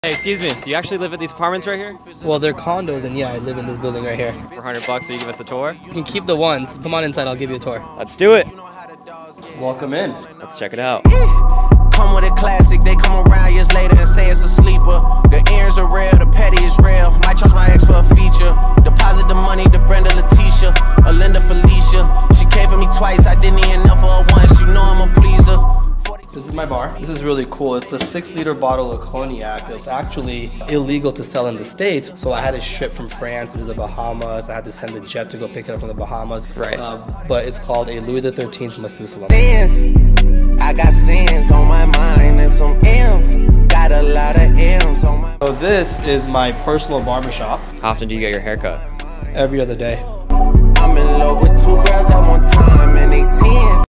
Hey, excuse me, do you actually live at these apartments right here? Well, they're condos, and yeah, I live in this building right here. For $100 so you give us a tour? You can keep the ones. Come on inside, I'll give you a tour. Let's do it! Welcome in. Let's check it out. Come with a classic, they come around years later and say it's a sleeper. The earrings are real, the petty is real. Might charge my ex for a feature. Deposit the money to Brenda Leticia, or Linda Felicia. She came for me twice, I didn't even know for her once. You know I'm a pleaser. This is my bar. This is really cool. It's a 6-liter bottle of cognac. It's actually illegal to sell in the States, so I had to ship from France into the Bahamas. I had to send the jet to go pick it up from the Bahamas. Right. But it's called a Louis XIII Methuselah. I got sins on my mind and some M's. Got a lot of M's on my. So this is my personal barbershop. How often do you get your hair cut? Every other day. I'm in love with 2 girls at one time and they 10.